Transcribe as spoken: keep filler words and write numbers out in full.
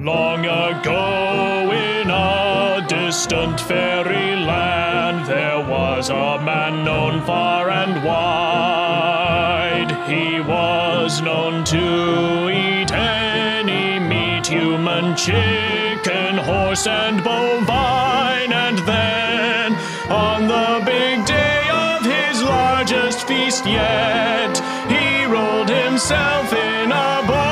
Long ago in a distant fairyland there was a man known far and wide. He was known to eat any meat, human, chicken, horse, and bovine. And then, on the big day of his largest feast yet, he rolled himself in a bowl